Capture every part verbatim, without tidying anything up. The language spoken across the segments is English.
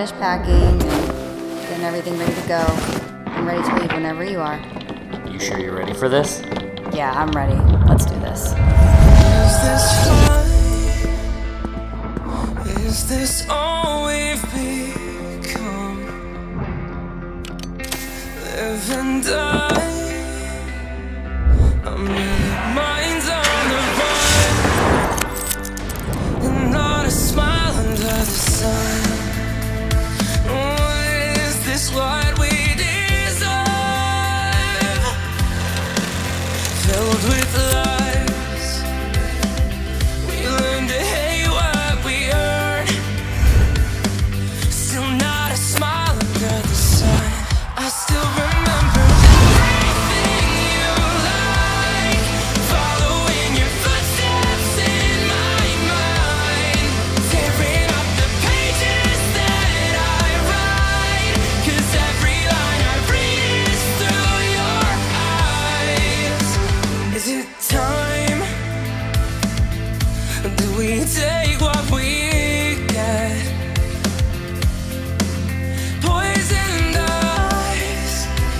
finished packing and getting everything ready to go. I'm ready to leave whenever you are. You sure you're ready for this? Yeah, I'm ready. Let's do this. Is this fun? Is this all we've become? Live and die. I'm in minds on the run, and not a smile under the sun. Oh, is this what we deserve? Filled with lies, we learn to hate what we earn. Still not a smile under the sun. I still remember everything you like, following your footsteps in my mind, tearing up the pages that I write, 'cause every line I read is through your eyes. Is it time? Do we take what we get? Poisoned eyes,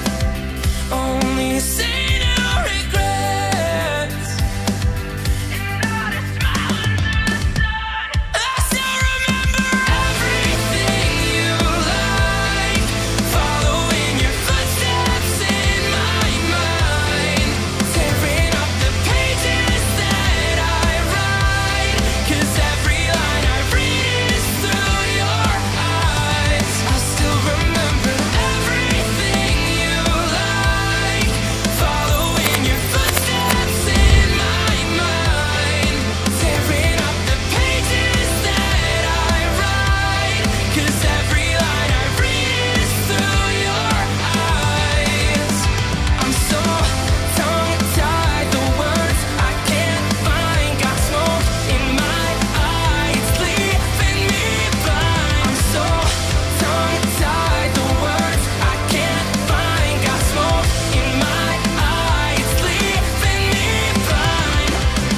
only say no regrets, and not a smile under the sun. I still remember everything you like, following your footsteps in my mind, tearing up the pages that I write, 'cause every line I read is through your eyes. I still remember everything you like, following your footsteps in my mind, tearing up the pages that I write, 'cause every line I read is through your eyes. I'm so tongue-tied, the words I can't find, got smoke in my eyes, leaving me blind. I'm so tongue-tied, the words I can't find, got smoke in my eyes, leaving me blind.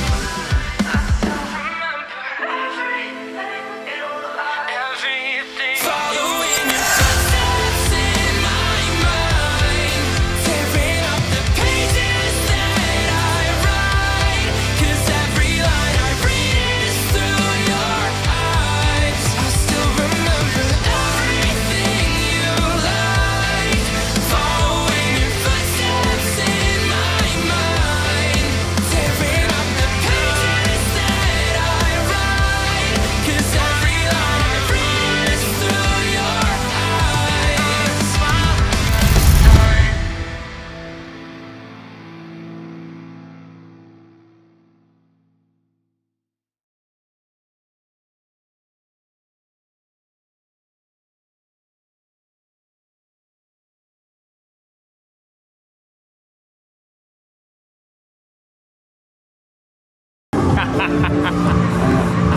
I still remember everything, everything. Following your footsteps in my mind, tearing up the pages that I write, 'cause every line I read is through your eyes. I still remember everything you like, following your footsteps in my mind, tearing up the pages that I write, 'cause every line I read is through your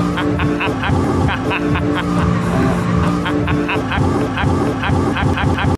eyes.